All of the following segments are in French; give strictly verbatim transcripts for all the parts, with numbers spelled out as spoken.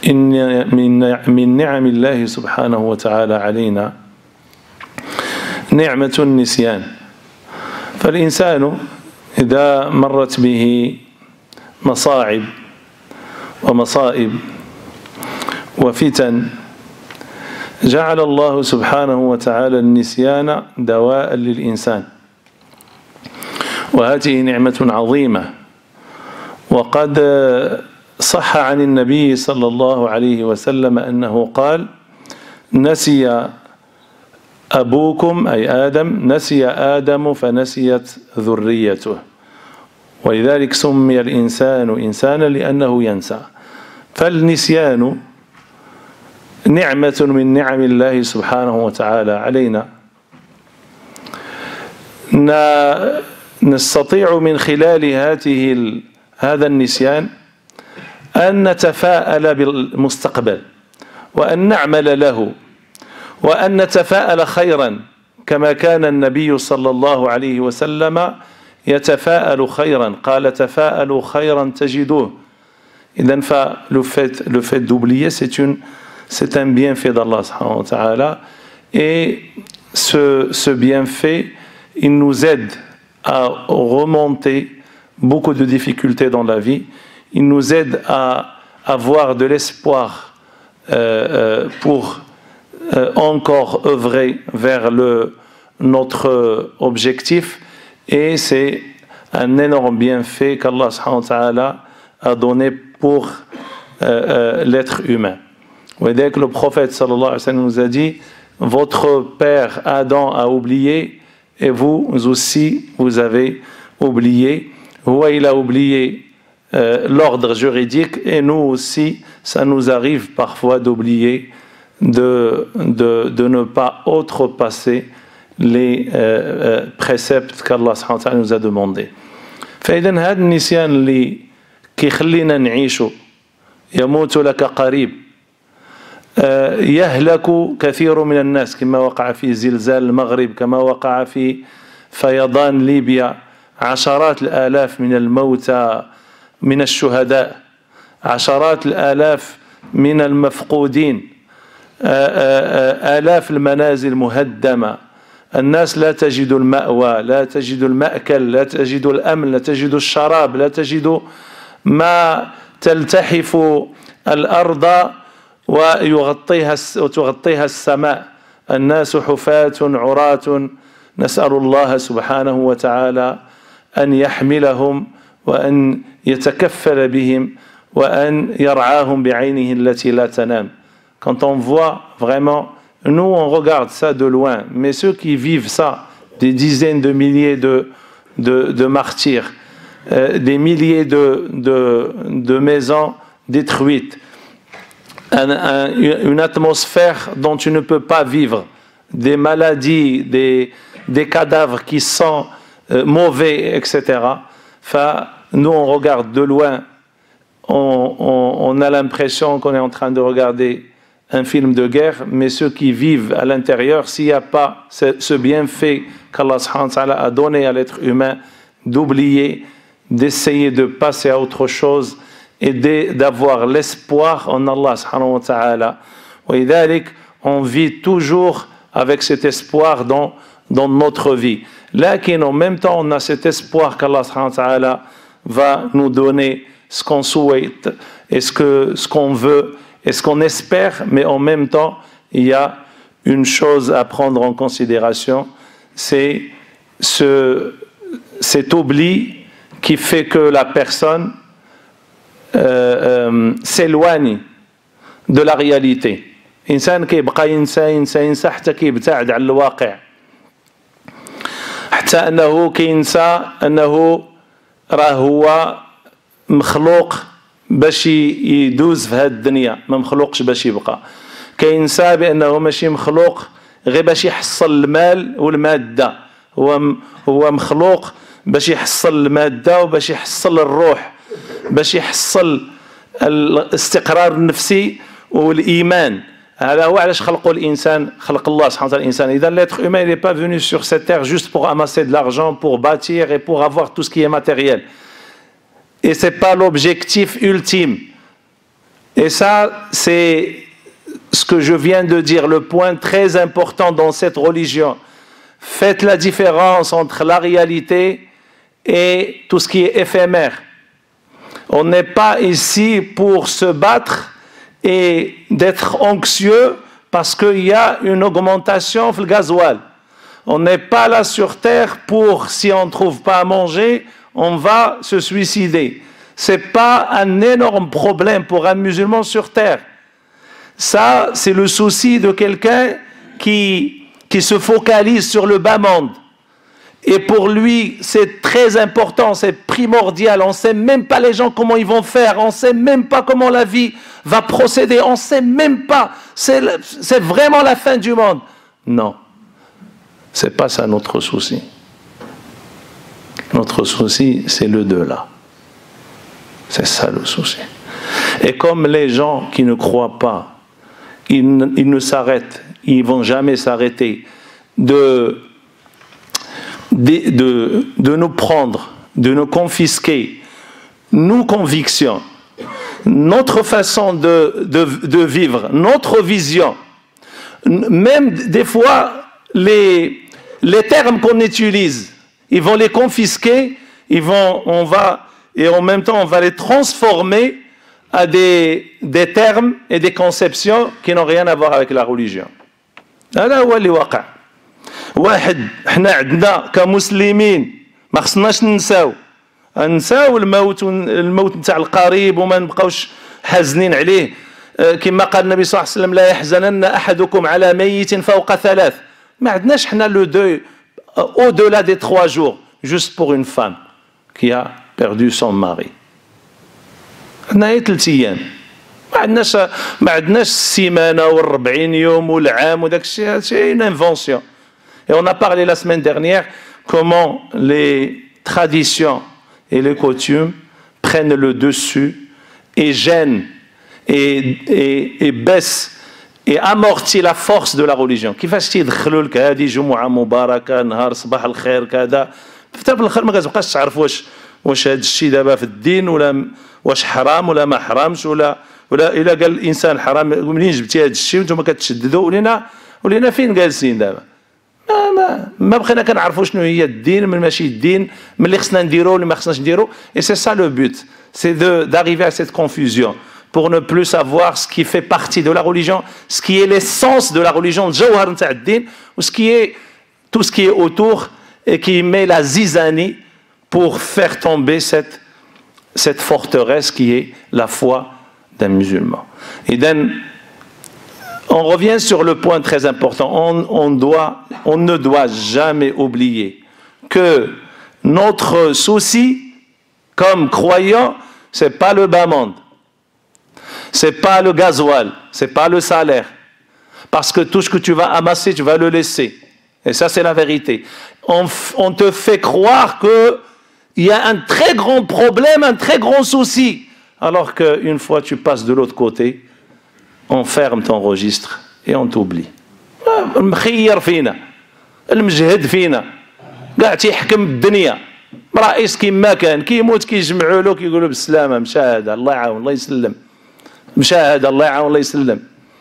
إن من من نعم الله سبحانه وتعالى علينا نعمة النسيان. فالإنسان إذا مرت به مصاعب ومصائب وفتن جعل الله سبحانه وتعالى النسيان دواء للإنسان، وهذه نعمة عظيمة. وقد صح عن النبي صلى الله عليه وسلم أنه قال: نسي أبوكم أي آدم، نسي آدم فنسيت ذريته، ولذلك سمي الإنسان إنسانا لأنه ينسى. فالنسيان نعمة من نعم الله سبحانه وتعالى علينا، نستطيع من خلال هذه هذا النسيان أن نتفاءل بالمستقبل، وأن نعمل له، وأن نتفاءل خيرا، كما كان النبي صلى الله عليه وسلم يتفاءل خيرا، قال: تفاءلوا خيرا تجدوه. إذن le fait, le fait d'oublier, c'est une c'est un bienfait d'Allah subhanahu wa ta'ala, et ce, ce bienfait, il nous aide à remonter beaucoup de difficultés dans la vie, il nous aide à avoir de l'espoir euh, euh, pour euh, encore œuvrer vers le, notre objectif, et c'est un énorme bienfait qu'Allah subhanahu wa ta'ala a donné pour euh, euh, l'être humain. Et dès que le prophète sallallahu alayhi wa sallam nous a dit: votre père Adam a oublié et vous aussi vous avez oublié. Ouais, il a oublié euh, l'ordre juridique, et nous aussi ça nous arrive parfois d'oublier, de, de, de ne pas outrepasser les euh, euh, préceptes qu'Allah subhanahu wa ta'ala nous a demandés. فإذن هذا النسيان اللي كيخلينا نعيشوا يموت لك قريب، يهلك كثير من الناس، كما وقع في زلزال المغرب، كما وقع في فيضان ليبيا، عشرات الآلاف من الموتى من الشهداء، عشرات الآلاف من المفقودين، آلاف المنازل مهدمة، الناس لا تجد المأوى، لا تجد المأكل، لا تجد الأمن، لا تجد الشراب، لا تجد ما تلتحف الأرض ويغطيها وتغطيها السماء، الناس حفاة عراة، نسأل الله سبحانه وتعالى أن يحملهم وأن يتكفل بهم وأن يرعاهم بعينه التي لا تنام. Quand on voit vraiment, nous on regarde ça de loin, mais ceux qui vivent ça, des dizaines de milliers de, de, de martyrs, euh, des milliers de, de, de maisons détruites, Un, un, une atmosphère dont tu ne peux pas vivre, des maladies, des, des cadavres qui sont euh, mauvais, et cetera. Enfin, nous, on regarde de loin, on, on, on a l'impression qu'on est en train de regarder un film de guerre, mais ceux qui vivent à l'intérieur, s'il n'y a pas ce, ce bienfait qu'Allah subhanahu wa ta'ala a donné à l'être humain, d'oublier, d'essayer de passer à autre chose, et d'avoir l'espoir en Allah subhanahu wa ta'ala. Et on vit toujours avec cet espoir dans, dans notre vie. Là, en même temps, on a cet espoir qu'Allah subhanahu wa ta'ala va nous donner ce qu'on souhaite, et ce que, ce qu'on veut, et ce qu'on espère, mais en même temps, il y a une chose à prendre en considération, c'est ce, cet oubli qui fait que la personne s'éloigne de la réalité. إنسان كيبقى ينسى ينسى ينسى حتى كيبتعد عن الواقع، حتى أنه كينسى أنه راه هو مخلوق باش يدوز في هذه الدنيا، ما مخلوقش باش يبقى. كينسى بأنه ماشي مخلوق غير باش يحصل المال والمادة، هو هو مخلوق باش يحصل المادة وباش يحصل الروح، باش يحصل الاستقرار النفسي والإيمان. هذا هو علاش خلقوا الإنسان، خلق الله سبحانه وتعالى الإنسان. إذا l'être humain il n'est pas venu sur cette terre juste pour amasser de l'argent, pour bâtir et pour avoir tout ce qui est matériel. Et c'est pas l'objectif ultime. Et ça, c'est ce que je viens de dire, le point très important dans cette religion. Faites la différence entre la réalité et tout ce qui est éphémère. On n'est pas ici pour se battre et d'être anxieux parce qu'il y a une augmentation du gasoil. On n'est pas là sur terre pour, si on ne trouve pas à manger, on va se suicider. Ce n'est pas un énorme problème pour un musulman sur terre. Ça, c'est le souci de quelqu'un qui, qui se focalise sur le bas monde. Et pour lui, c'est très important, c'est primordial. On ne sait même pas les gens comment ils vont faire. On ne sait même pas comment la vie va procéder. On ne sait même pas. C'est vraiment la fin du monde. Non. Ce n'est pas ça notre souci. Notre souci, c'est le delà. C'est ça le souci. Et comme les gens qui ne croient pas, ils ne, ils ne s'arrêtent, ils ne vont jamais s'arrêter de... De, de, de nous prendre, de nous confisquer nos convictions, notre façon de, de, de vivre, notre vision. Même des fois, les, les termes qu'on utilise, ils vont les confisquer, ils vont, on va, et en même temps, on va les transformer à des, des termes et des conceptions qui n'ont rien à voir avec la religion. هذا هو اللي واقع. واحد حنا عندنا كمسلمين ما خصناش ننساو ننساو الموت الموت نتاع القريب وما نبقاوش حازنين عليه كما قال النبي صلى الله عليه وسلم لا يحزنن احدكم على ميت فوق ثلاث ما عندناش حنا لو دو au delà des trois jours juste pour une femme qui a perdu son mari عندنا هي ثلاث ايام ما عندناش ما عندناش السيمانه والربعين يوم والعام وداك الشيء c'est une invention. Et on a parlé la semaine dernière comment les traditions et les coutumes prennent le dessus et gênent et, et, et baissent et amortissent la force de la religion. كيفاش تيدخلوا لك هذه جمعة مباركة نهار صباح الخير كذا حتى في الآخر ما كتبقاش تعرف واش واش هذا الشيء دابا في الدين ولا واش حرام ولا ما حرامش ولا ولا إلا قال الإنسان حرام منين جبتي هذا الشيء وانتم كتشددوا ولينا ولينا فين جالسين دابا ما ما ما بقينا كنعرفوا شنو هي الدين من ماشي الدين من اللي خصنا نديرو اللي ما خصناش نديرو et c'est ça le but c'est de d'arriver à cette confusion pour ne plus savoir ce qui fait partie de la religion ce qui est l'essence de la religion الجوهر نتاع الدين ou ce qui est tout ce qui est autour et qui met la zizanie pour faire tomber cette cette forteresse qui est la foi d'un musulman. Et then on revient sur le point très important. On, on, doit, on ne doit jamais oublier que notre souci, comme croyant, ce n'est pas le bas monde, ce n'est pas le gasoil, ce n'est pas le salaire. Parce que tout ce que tu vas amasser, tu vas le laisser. Et ça, c'est la vérité. On, on te fait croire qu'il y a un très grand problème, un très grand souci. Alors qu'une fois tu passes de l'autre côté, on ferme ton registre et on t'oublie. المخير فينا المجهد فينا قاعد تيحكم الدنيا رئيس كيما كان كيموت كيجمعوا له كيقولوا بالسلامه مشى هذا الله يعاون الله يسلم مشى هذا الله يعاون الله يسلم.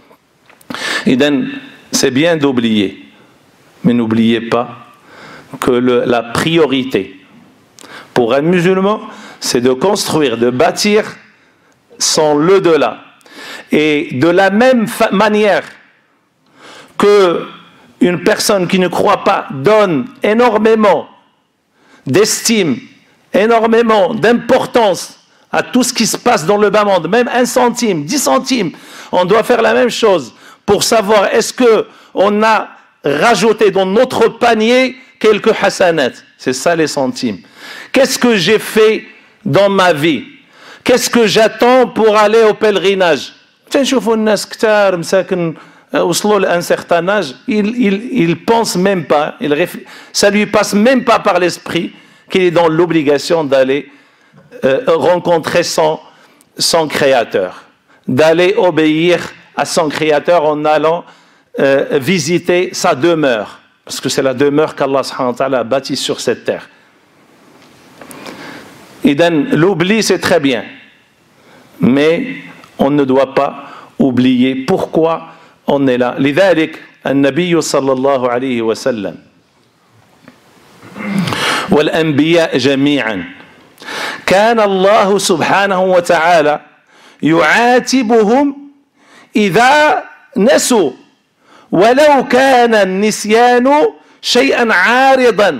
إذن c'est bien d'oublier mais n'oubliez pas que le, la priorité pour un musulman c'est de construire, de bâtir son le-delà. Et de la même manière que une personne qui ne croit pas donne énormément d'estime, énormément d'importance à tout ce qui se passe dans le bas monde, même un centime, dix centimes, on doit faire la même chose pour savoir est-ce qu'on a rajouté dans notre panier quelques hasanat. C'est ça les centimes. Qu'est-ce que j'ai fait dans ma vie? Qu'est-ce que j'attends pour aller au pèlerinage? تنشوفوا الناس كتار مساكن وصلوا à un certain âge, il il il pense même pas, il réfl... ça lui passe même pas par l'esprit qu'il est dans l'obligation d'aller euh, rencontrer son son créateur, d'aller obéir à son créateur en allant euh, visiter sa demeure, parce que c'est la demeure qu'Allah subhanahu wa ta'ala a bâtie sur cette terre. Et l'oubli c'est très bien, mais on ne doit pas oublier pourquoi on est là. لذلك النبي صلى الله عليه وسلم والأنبياء جميعا كان الله سبحانه وتعالى يعاتبهم إذا نسوا ولو كان النسيان شيئا عارضا.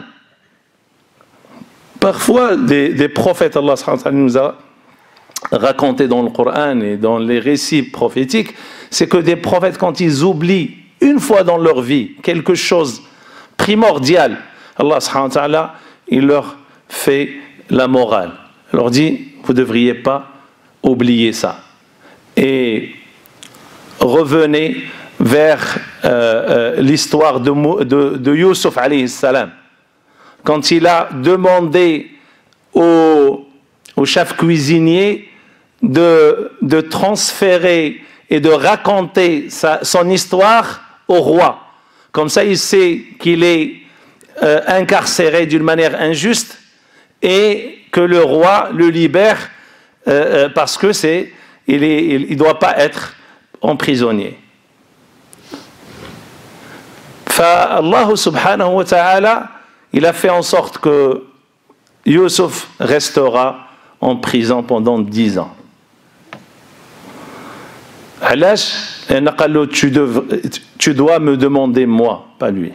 Parfois, des, des prophètes, Allah nous a raconté dans le Coran et dans les récits prophétiques, c'est que des prophètes, quand ils oublient une fois dans leur vie quelque chose primordial, Allah, il leur fait la morale. Il leur dit, vous ne devriez pas oublier ça. Et revenez vers euh, euh, l'histoire de, de, de Youssouf alayhi salam. Quand il a demandé au, au chef cuisinier de, de transférer et de raconter sa, son histoire au roi. Comme ça, il sait qu'il est euh, incarcéré d'une manière injuste et que le roi le libère euh, parce que c'est, il est, il, il doit pas être emprisonnier. Fa Allah subhanahu wa ta'ala, il a fait en sorte que Youssouf restera en prison pendant dix ans. علاش؟ لأن قال له tu, dev, tu dois me demander moi, pas lui.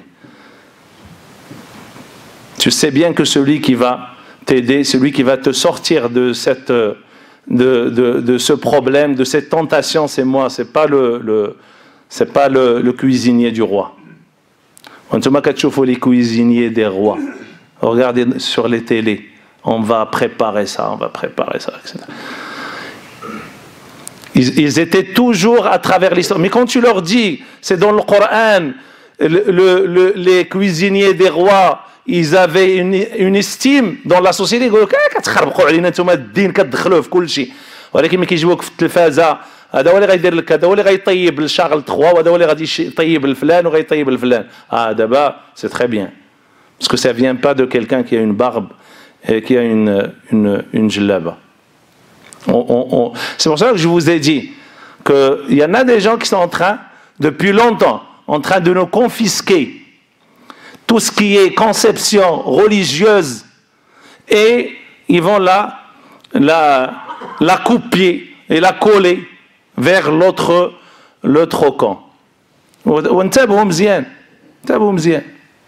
Tu sais bien que celui qui va t'aider, celui qui va te sortir de cette, de, de, de ce problème, de cette tentation, c'est moi. C'est pas le, le c'est pas le, le cuisinier du roi. Quand tu les cuisiniers des rois, regardez sur les télés, on va préparer ça, on va préparer ça, et cetera. Ils, ils étaient toujours à travers l'histoire. Mais quand tu leur dis, c'est dans le Coran, le, le, le, les cuisiniers des rois, ils avaient une, une estime dans la société. Ils disent, كتخربقوا علينا نتوما الدين كتدخلوه في كل شيء. ولكن ملي كيجيوك في التلفازه هذا هو اللي غيدير لك هذا هو اللي غيطيب لشارل ثلاثة وهذا هو اللي غادي يطيب الفلان وغيطيب الفلان. Ah d'abord, c'est très bien. Parce que ça vient pas de quelqu'un qui a une barbe et qui a une une une djellaba. On, on, on, c'est pour ça que je vous ai dit qu'il y en a des gens qui sont en train, depuis longtemps, en train de nous confisquer tout ce qui est conception religieuse et ils vont la, la, la couper et la coller vers l'autre, l'autre camp. وانتبهوا مزيان انتبهوا مزيان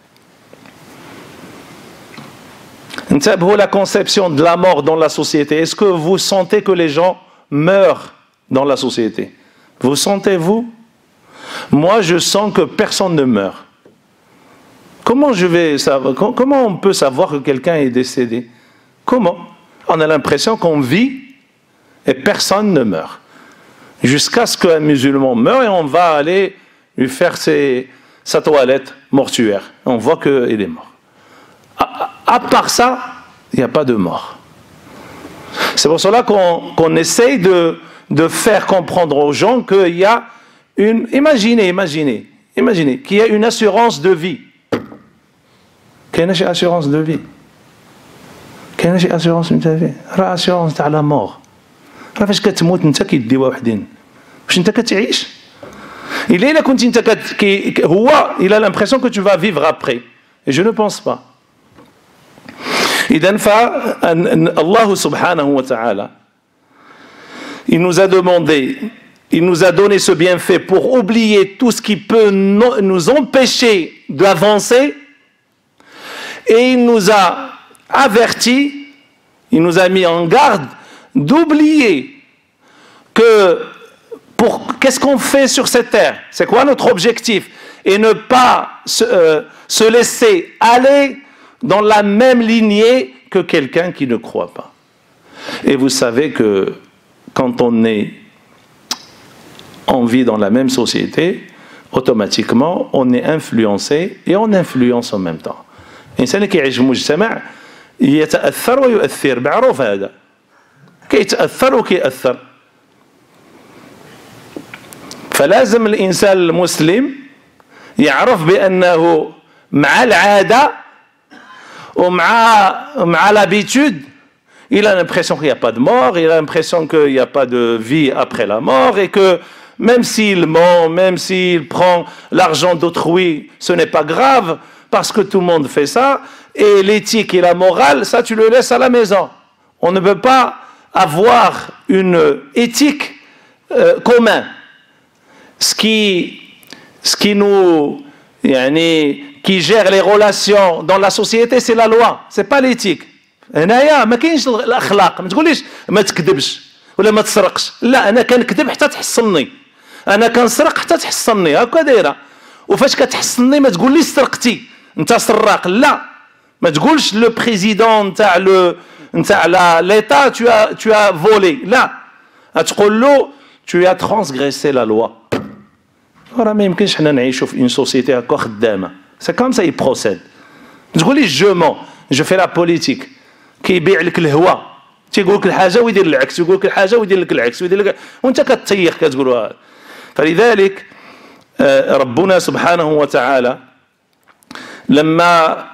انتبهوا la conception de la mort dans la société. Est-ce que vous sentez que les gens meurent dans la société? Vous sentez-vous? Moi, je sens que personne ne meurt. Comment je vais savoir, comment on peut savoir que quelqu'un est décédé? Comment? On a l'impression qu'on vit et personne ne meurt. Jusqu'à ce qu'un musulman meure et on va aller lui faire ses, sa toilette mortuaire. On voit qu'il est mort. À, à part ça, il n'y a pas de mort. C'est pour cela qu'on qu'on essaye de, de faire comprendre aux gens qu'il y a une... Imaginez, imaginez, imaginez qu'il y a une assurance de vie. كاينه شي assurance de vie. كاينه شي assurance نتاع vie. راه assurance تاع لا مور. راه فاش كتموت انت كيديوها وحدين. واش انت كتعيش؟ إلا إلا كنت انت كت... هو il a l'impression que tu vas vivre après. Et je ne pense pas. إذن فالله سبحانه وتعالى il nous a demandé, il nous a donné ce bienfait pour oublier tout ce qui peut nous empêcher d'avancer. Et il nous a avertis, il nous a mis en garde d'oublier que pour qu'est-ce qu'on fait sur cette terre, c'est quoi notre objectif, et ne pas se, euh, se laisser aller dans la même lignée que quelqu'un qui ne croit pas. Et vous savez que quand on est on vit dans la même société, automatiquement on est influencé et on influence en même temps. الإنسان اللي كيعيش في مجتمع يتأثر ويؤثر، معروف هذا، كيتأثر وكيأثر. فلازم الإنسان المسلم يعرف بأنه مع العادة ومع مع لابيتود il a l'impression qu'il n'y a pas de mort, il a l'impression qu'il n'y a pas de vie après la mort et que même s'il ment, même s'il prend l'argent d'autrui, ce n'est pas grave parce que tout le monde fait ça. Et l'éthique et la morale, ça tu le laisses à la maison. On ne peut pas avoir une éthique euh, commune. Ce qui, ce qui nous, yani, qui gère les relations dans la société, c'est la loi, c'est pas l'éthique. هنايا ما كاينش الاخلاق، ما تقوليش ما تكذبش ولا ما تسرقش، لا انا كنكذب حتى تحصلني، انا كنسرق حتى تحصلني، هكا دايره. وفاش كتحصلني ما تقوليش سرقتي انت سراق، لا ما تقولش لو بريزيدون نتاع لو نتاع ليتا tu as tu as volé، لا تقول له tu as transgressé la loi. راه ما يمكنش حنا نعيشوا في اون سوسيتي هكا خدامه، سي كوم سا y procède. ما تقوليش جو مون جو في لا بوليتيك، كيبيع لك الهوى، تيقول لك الحاجه ويدير العكس، يقول لك الحاجه ويدير لك العكس ويدير لك، وانت كتطيح كتقول هذا. فلذلك ربنا سبحانه وتعالى لما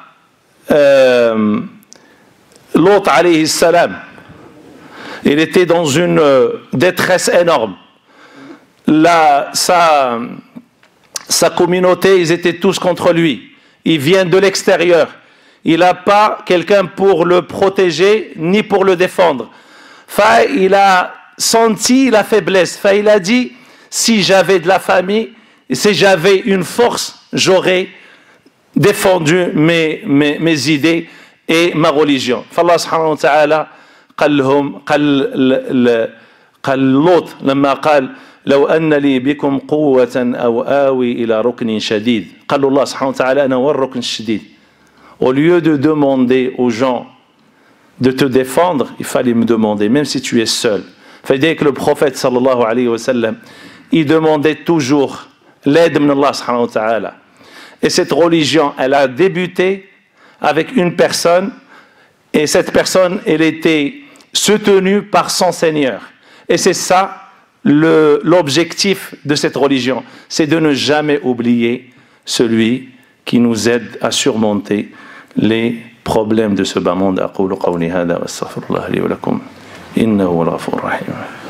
لوط عليه السلام il était dans une détresse énorme. Là, sa, sa communauté, ils étaient tous contre lui. Il vient de l'extérieur. Il n'a pas quelqu'un pour le protéger ni pour le défendre. Fa, il a senti la faiblesse. Fa, il a dit, si j'avais de la famille, si j'avais une force, j'aurais défendu mes, mes, mes idées et ma religion. فالله سبحانه وتعالى قال لهم قال قال لوط لما قال لو أن لي بكم قوة أو آوي إلى ركن شديد. قال الله سبحانه وتعالى أنا هو الركن الشديد. Au lieu de demander aux gens de te défendre, il fallait me demander, même si tu es seul. Il fallait dire que le prophète sallallahu alayhi wa sallam, il demandait toujours l'aide de Allah subhanahu wa ta'ala. Et cette religion, elle a débuté avec une personne, et cette personne, elle était soutenue par son Seigneur. Et c'est ça l'objectif de cette religion, c'est de ne jamais oublier celui qui nous aide à surmonter les problèmes de ce bas monde. أقول قولي هذا وأستغفر الله لي ولكم إنه هو الغفور الرحيم.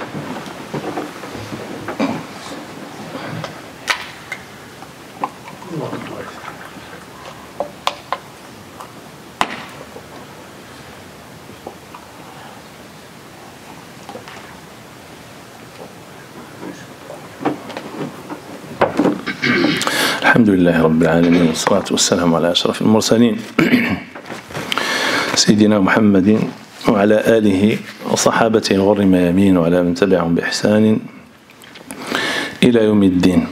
الحمد لله رب العالمين والصلاة والسلام على أشرف المرسلين سيدنا محمد وعلى آله وصحابته الغر الميامين وعلى من تبعهم بإحسان إلى يوم الدين.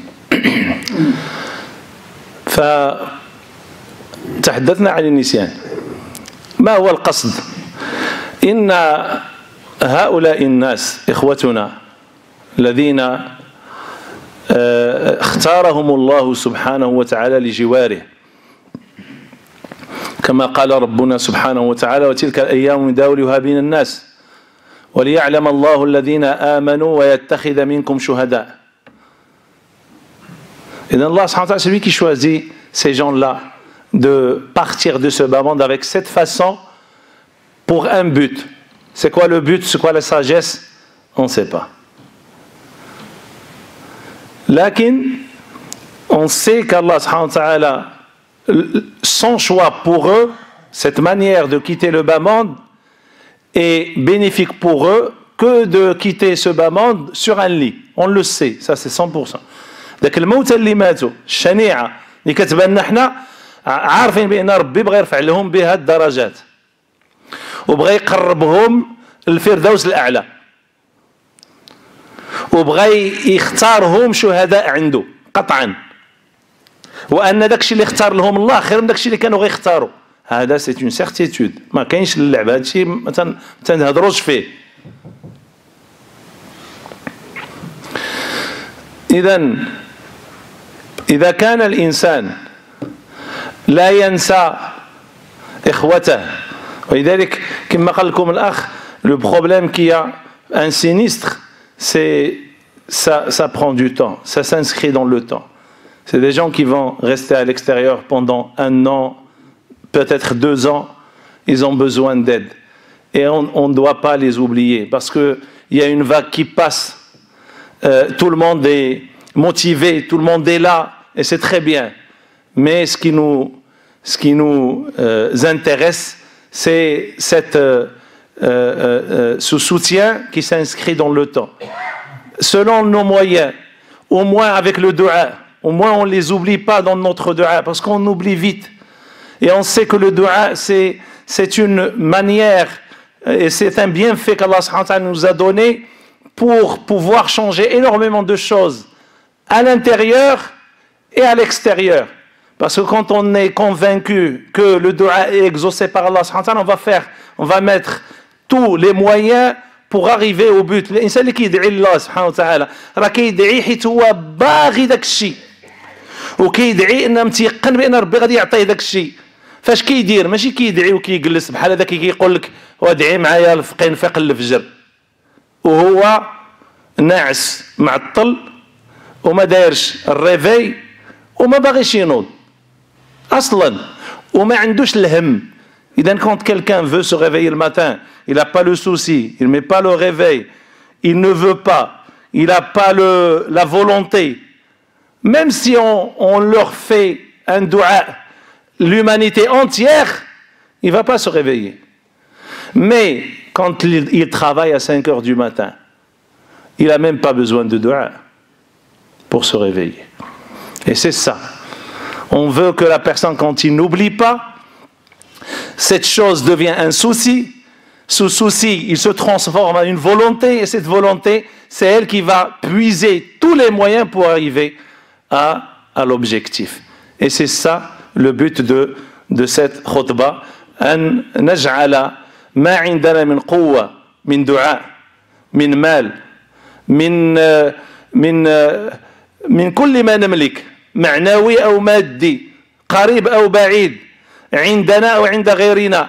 فتحدثنا عن النسيان. ما هو القصد؟ إن هؤلاء الناس إخوتنا الذين اختارهم الله سبحانه وتعالى لجواره كما قال ربنا سبحانه وتعالى وتلك الأيام نداولها بين الناس وليعلم الله الذين آمنوا ويتخذ منكم شهداء. Et Allah subhanahu wa ta'ala, c'est lui qui choisit ces gens-là de partir de ce bas monde avec cette façon pour un but. C'est quoi le but? C'est quoi la sagesse? On ne sait pas. Lakin, on sait qu'Allah subhanahu wa ta'ala, son choix pour eux, cette manière de quitter le bas monde, est bénéfique pour eux que de quitter ce bas monde sur un lit. On le sait, ça c'est cent pour cent. داك الموتى اللي ماتوا الشنيعة اللي كتبان لنا حنا عارفين بأن ربي بغى يرفع لهم بها الدرجات وبغى يقربهم الفردوس الأعلى وبغى يختارهم شهداء عنده قطعا، وان داكشي اللي اختار لهم الله خير من داكشي اللي كانوا غيختاروا. هذا سي اون سيرتيتود، ما كاينش اللعب، هادشي ما تنهضروش فيه. اذا اذا كان الانسان لا ينسى اخوته، ولذلك كما قال لكم الاخ لو بروبليم كي ان سينيستر c'est ça, ça prend du temps, ça s'inscrit dans le temps. C'est des gens qui vont rester à l'extérieur pendant un an, peut-être deux ans, ils ont besoin d'aide. et on ne doit pas les oublier, parce qu'il y a une vague qui passe, euh, tout le monde est motivé, tout le monde est là, et c'est très bien. Mais ce qui nous, ce qui nous euh, intéresse, c'est cette, euh, euh, ce soutien qui s'inscrit dans le temps. Selon nos moyens, au moins avec le dua, au moins on ne les oublie pas dans notre dua, parce qu'on oublie vite. Et on sait que le dua, c'est, c'est une manière, et c'est un bienfait qu'Allah subhanahu wa ta'ala nous a donné pour pouvoir changer énormément de choses à l'intérieur et à l'extérieur. Parce que quand on est convaincu que le dua est exaucé par Allah subhanahu wa ta'ala, on va faire, on va mettre tous les moyens pour arriver au but. الإنسان اللي كيدعي الله سبحانه وتعالى راه كيدعي حيت هو باغي داك الشيء وكيدعي ان متيقن بان ربي غادي يعطيه داك الشيء. فاش كيدير ماشي كيدعي وكيجلس بحال هذاك كيقول لك وادعي معايا قنفق الفجر وهو ناعس معطل وما دايرش الريفي وما باغيش ينوض اصلا وما عندوش الهم. إذا quand quelqu'un veut se réveiller le matin, il n'a pas le souci, il ne met pas le réveil, il ne veut pas, il n'a pas le, la volonté, même si on, on leur fait un dua, l'humanité entière, il ne va pas se réveiller. Mais quand il, il travaille à cinq heures du matin, il n'a même pas besoin de dua pour se réveiller. Et c'est ça. On veut que la personne, quand il n'oublie pas, cette chose devient un souci. Ce souci, il se transforme en une volonté, et cette volonté, c'est elle qui va puiser tous les moyens pour arriver à, à l'objectif. Et c'est ça le but de, de cette khutbah. أن نجعل ما عندنا من قوة من دعاء من مال من من من كل ما نملك معنوي أو مادي قريب أو بعيد عندنا أو عند غيرنا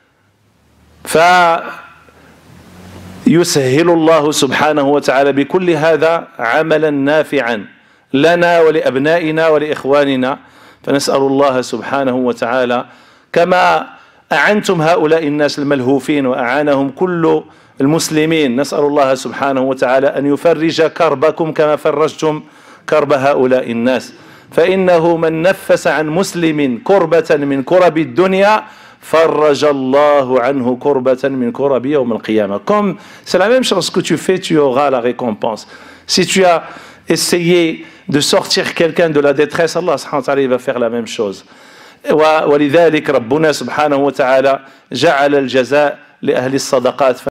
فيسهل الله سبحانه وتعالى بكل هذا عملا نافعا لنا ولأبنائنا ولإخواننا. فنسأل الله سبحانه وتعالى كما أعنتم هؤلاء الناس الملهوفين وأعانهم كل المسلمين، نسأل الله سبحانه وتعالى أن يفرج كربكم كما فرجتم كرب هؤلاء الناس. فإنه من نفس عن مسلم كربة من كرب الدنيا فرج الله عنه كربة من كرب يوم القيامة. Comme c'est la même chose que tu fais, tu auras la récompense. Si tu as essayé de sortir quelqu'un de la détresse, Allah subhanahu wa ta'ala va faire la même chose. ولذلك ربنا سبحانه وتعالى جعل الجزاء لأهل الصدقات.